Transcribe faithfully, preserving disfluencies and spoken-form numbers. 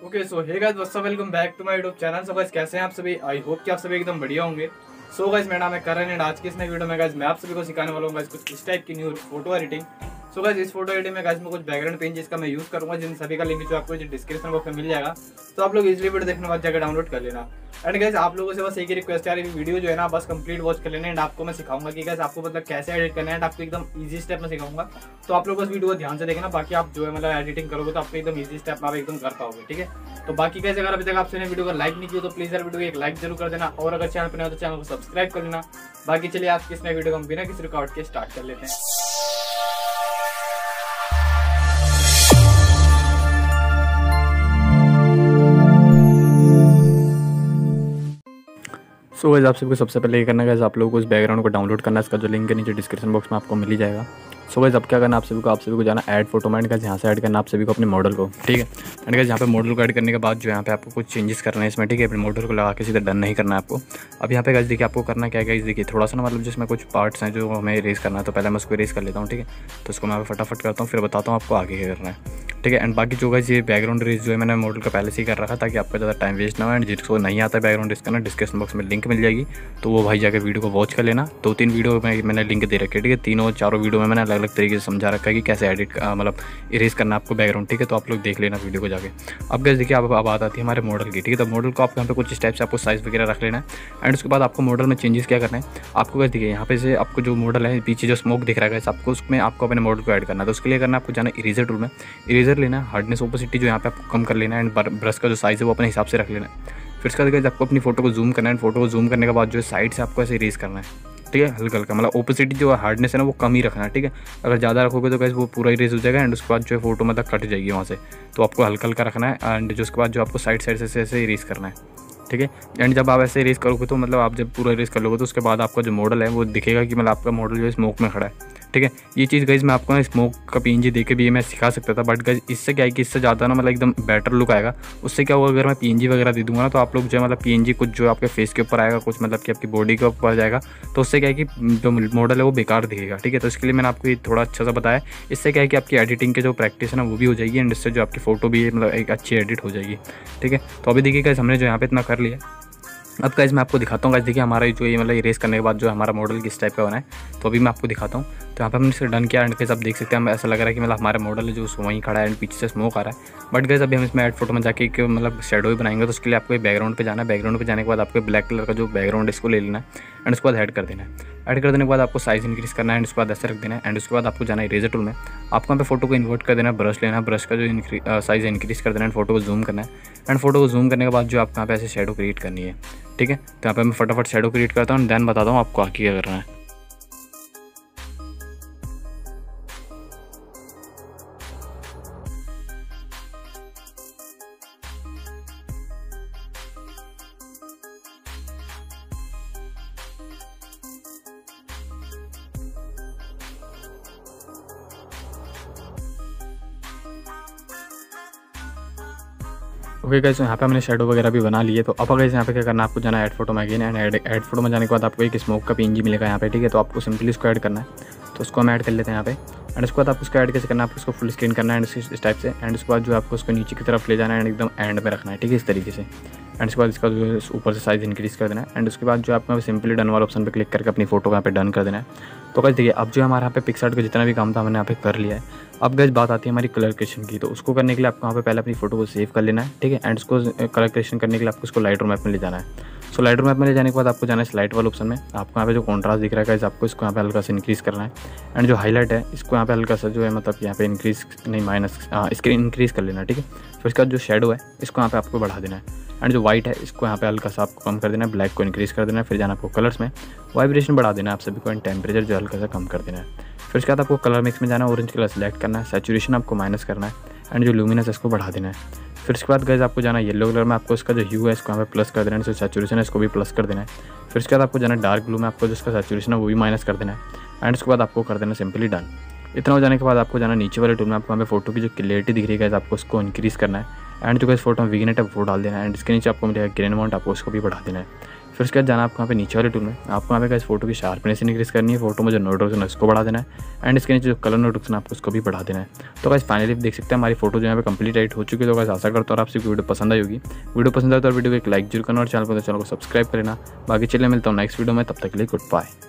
Okay so hey guys what's up, welcome back to my YouTube channel. So guys कैसे हैं आप सभी? I hope कि आप सभी एकदम बढ़िया होंगे। सो गाइस मेरा नाम है करण एंड आज की इस नई वीडियो में गाइस मैं आप सभी को सिखाने वाला हूं गाइस कुछ इस टाइप की new photo editing. So guys इस फोटो एडिटिंग में गाइस मैं कुछ बैकग्राउंड पेन जिसका मैं यूज करूंगा, जिन सभी का लिंक जो आपको डिस्क्रिप्शन बॉक्स में मिल जाएगा। तो आप लोग इजीली वीडियो देखने के बाद जाकर डाउनलोड कर लेना। एंड गाइस आप लोगों से बस एक ही रिक्वेस्ट है, यार वीडियो जो है ना बस कंप्लीट वॉच कर लेना। एंड आपको मैं सिखाऊंगा कि गाइस आपको मतलब कैसे एडिट करना है, आपको एकदम इजी स्टेप में सिखाऊंगा। तो आप लोग बस वीडियो को ध्यान से देखना, बाकी आप जो है मतलब एडिटिंग करोगे तो आपको एकदम इजी स्टेप आप एकदम कर पाओगे। ठीक है, तो बाकी कैसे अगर अभी तक आपने वीडियो को लाइक नहीं किया तो प्लीज यार वीडियो को एक लाइक जरूर कर देना, और अगर चैनल पर नहीं हो तो चैनल को सब्सक्राइब कर लेना। बाकी चलिए आज की इस नई वीडियो को हम बिना किसी रुकावट के स्टार्ट कर लेते हैं। सो गाइस आप सबको सबसे पहले ये करना है, आप लोगों को इस बैकग्राउंड को डाउनलोड करना है। इसका जो लिंक है नीचे डिस्क्रिप्शन बॉक्स में आपको मिल ही जाएगा। सो गाइस अब क्या करना है, आप सभी को आप सभी को जाना ऐड फोटो में। गाइस यहाँ से ऐड करना आप सभी को अपने मॉडल को। ठीक है, एंड गाइस यहाँ पे मॉडल को ऐड करने के बाद जो यहाँ पे आपको कुछ चेंजेस करना है इसमें। ठीक है, अपने मॉडल को लगा के सीधा डन नहीं करना है आपको। अब यहाँ पे गाइस देखिए आपको करना क्या है, गाइस देखिए थोड़ा सा ना मतलब जिसमें कुछ पार्ट्स हैं जो हमें इरेज करना है, तो पहले मैं उसको इरेज कर लेता हूँ। ठीक है, तो उसको मैं फटाफट करता हूँ, फिर बताता हूँ आपको आगे क्या करना है। ठीक है, एंड बाकी जो गाइस ये बैकग्राउंड इरेज जो है मैंने मॉडल का पहले से ही कर रखा ताकि आपका ज़्यादा टाइम वेस्ट ना हो। एंड जिसको नहीं आता है बैकग्राउंड इरेज करना, डिस्क्रिप्शन बॉक्स में लिंक मिल जाएगी, तो वो भाई जाकर वीडियो को वॉच कर लेना। दो तीन वीडियो में मैंने लिंक दे रखे। ठीक है, तीनों चारों वीडियो में मैंने अलग अलग तरीके से समझा रखा है कि कैसे एडिट मतलब इरेज करना आपको बैकग्राउंड। ठीक है, तो आप लोग देख लेना वीडियो को जाके। अब गाइस देखिए अब बात आती है हमारे मॉडल की। ठीक है, तो मॉडल को आपको यहाँ पे कुछ स्टेप से आपको साइज़ वगैरह रख लेना है। एंड उसके बाद आपको मॉडल में चेंजेस क्या करना है, आपको गाइस देखिए यहाँ पे से आपको जो मॉडल है पीछे जो स्मोक दिख रहा है आपको, उसमें आपको अपने मॉडल को ऐड करना है। तो उसके लिए करना आपको जाना इरेजर टूल में, इरेजर लेना है, हार्डनेस ओपेसिटी जो यहाँ पे आपको कम कर लेना है, एंड ब्रश का जो साइज़ है वो अपने हिसाब से रख लेना है। फिर उसके बाद आपको अपनी फोटो को जूम करना है। फोटो को जूम करने के बाद जो है साइड से आपको ऐसे इरेज करना है। ठीक है, हल्का हल्का मतलब ओपेसिटी जो हार्डनेस है ना वो कम ही रखना है। ठीक है, अगर ज़्यादा रखोगे तो गाइस वो पूरा इरेज हो जाएगा, एंड उसके बाद जो है फोटो मतलब कट जाएगी वहाँ से। तो आपको हल्का हल्का रखना है, एंड जो उसके बाद जो आपको साइड साइड से ऐसे इरेज करना है। ठीक है, एंड जब आप ऐसे इरेज करोगे तो मतलब आप जब पूरा इरेज कर लोगे तो उसके बाद आपका जो मॉडल है वो दिखेगा कि मतलब आपका मॉडल जो है स्मोक में खड़ा है। ठीक है, ये चीज़ गाइस मैं आपको ना स्मोक का पीएनजी देके भी मैं सिखा सकता था, बट गाइस इससे क्या है कि इससे ज़्यादा ना मतलब एकदम बेटर लुक आएगा। उससे क्या होगा, अगर मैं पीएनजी वगैरह दे दूंगा ना तो आप लोग जो है मतलब पीएनजी कुछ जो आपके फेस के ऊपर आएगा, कुछ मतलब कि आपकी बॉडी के ऊपर जाएगा, तो उससे क्या है कि जो मॉडल है वो बेकार दिखेगा। ठीक है, तो इसके लिए मैंने आपको ये थोड़ा अच्छा सा बताया। इससे क्या है कि आपकी एडिटिंग के जो प्रैक्टिस है ना वो भी हो जाएगी, एंड इससे जो आपकी फ़ोटो भी मतलब एक अच्छी एडिट हो जाएगी। ठीक है, तो अभी देखिए गाइस हमने जो यहाँ पे इतना कर लिया। अब गाइस मैं आपको दिखाता हूँ। गाइस देखिए हमारा जो ये मतलब इरेज करने के बाद जो हमारा मॉडल किस टाइप का बना है, तो अभी मैं आपको दिखाता हूँ। तो यहाँ पे हमने इससे डन किया, एंड गाइस आप देख सकते हैं हम ऐसा लग रहा है कि मतलब हमारा मॉडल है जो वहीं खड़ा है, एंड पीछे से स्मोक आ रहा है। बट गाइस अभी हम इसमें ऐड फोटो में जाके एक मतलब शेडो ही बनाएंगे, तो उसके लिए आपको बैकग्राउंड पे जाना है। बैकग्राउंड पे जाने के बाद आपको ब्लैक कलर का जो बैकग्राउंड है इसको ले लेना है, एंड उसके बाद ऐड कर देना है। ऐड कर देने के बाद आपको साइज़ इंक्रीज करना है, एंड उसके बाद ऐसे रख देना है। एंड उसके बाद आपको जाना है इरेजर टूल में, आपको यहाँ पे फोटो को इन्वर्ट कर देना है, ब्रश लेना है, ब्रश का जो साइज़ इंक्रीज कर देना है, फोटो को जूम करना है। एंड फोटो को जूम करने के बाद जो आपको यहाँ पे ऐसे शेडो क्रिएट करनी है। ठीक है, तो यहाँ पे मैं फटाफट शेडो क्रिएट करता हूँ, देन बताता हूँ आपको आगे क्या करना है। ओके गाइस, यहाँ पे हमने शेडो वगैरह भी बना लिए। तो अब गाइस यहाँ पे क्या करना है, आपको जाना है ऐड फोटो में अगेन, एंड ऐड फोटो में जाने के बाद आपको एक स्मोक का पीएनजी मिलेगा यहाँ पे। ठीक है, तो आपको सिंपली इसको ऐड करना है, तो उसको हम ऐड कर लेते हैं यहाँ पे। एंड उसके बाद आपको उसको ऐड कैसे करना है, आपको उसको फुल स्क्रीन करना है इस टाइप से। एंड उसके बाद जो आपको उसको नीचे की तरफ ले जाना है, एंड एकदम एंड में रखना है। ठीक है, इस तरीके से। एंड उसके बाद इसका जो है ऊपर से साइज़ इंक्रीज़ कर देना है। एंड उसके बाद जो आपको सिंपली डन वाला ऑप्शन पे क्लिक करके अपनी फोटो को यहाँ पे डन कर देना है। तो गाइस देखिए अब जो हमारे यहाँ पे पिक्सआर्ट का जितना भी काम था हमने यहाँ पे कर लिया है। अब गाइस बात आती है हमारी कलर क्रेशन की। तो उसको करने के लिए आपको यहाँ पे पहले अपनी फोटो को सेव कर लेना है। ठीक है, एंड उसको कलर क्रेशन करने के लिए आपको उसको लाइट रूम ऐप में ले जाना है। सो लाइट रूम ऐप में ले जाने के बाद आपको जाना है स्लाइड वाले ऑप्शन में। आपको यहाँ पे जो कॉन्ट्रास्ट दिख रहा है गाइस आपको इसको यहाँ पे हल्का सा इंक्रीज़ करना है। एंड जो हाईलाइट है इसको यहाँ पे हल्का सा जो है मतलब यहाँ पे इंक्रीज़ नहीं माइनस इसके इंक्रीज़ कर लेना है। ठीक है, फिर इसका जो शेडो है इसको यहाँ पे आपको बढ़ा देना है। एंड जो वाइट है इसको यहाँ पे हल्का सा आपको कम कर देना है, ब्लैक को इंक्रीज़ कर देना है। फिर जाना आपको कलर्स में, वाइब्रेशन बढ़ा देना है आप सभी को, एंड टेम्परेचर जो हल्का सा कम कर देना है। फिर उसके बाद आपको कलर मिक्स में जाना है, ऑरेंज कलर सेलेक्ट करना है, सैचुरेशन आपको माइनस करना है, एंड जो लुमिनस है इसको बढ़ा देना है। फिर उसके बाद गाइस आपको जाना है येलो कलर में, आपको इसका जो ह्यू है इसको यहाँ पे प्लस कर देना है, जो सैचुरेशन है इसको भी प्लस कर देना है। फिर उसके बाद आपको जाना है डार्क ब्लू में, आपको जिसका सैचुरेशन है वो भी माइनस कर देना है। एंड उसके बाद आपको कर देना सिंपली डन। इतना हो जाने के बाद आपको जाना नीचे वाले टूल में, आपको यहाँ पे फोटो की जो क्लियरिटी दिख रही है आपको उसको इंक्रीज़ करना है। एंड जो गाइस फोटो में विग्नेट है वो डाल देना है, एंड इसके नीचे आपको मिलेगा ग्रेन अमाउंट, आपको उसको भी बढ़ा देना है। फिर उसके बाद जाना आपको यहाँ पे नीचे वाले टूल में, आपको यहाँ पे इस फोटो की शार्पनेस इंक्रीज करनी है, फोटो में जो नोट रोटेशन है उसको बढ़ा देना है, एंड इसके नीचे जो कलर नोट रोटेशन आपको उसको भी बढ़ा देना है। तो गाइस फाइनली देख सकते हैं हमारी फोटो जो यहाँ पे कंप्लीट एडिट हो चुकी है। तो गाइस आशा करता हूँ आपसे वीडियो पसंद आई होगी। वीडियो पसंद आए तो वीडियो को एक लाइक जरूर करना और चैनल को चैनल को सब्सक्राइब करना। बाकी चलिए मिलता हूँ नेक्स्ट वीडियो में, तब तक के लिए गुड बाय।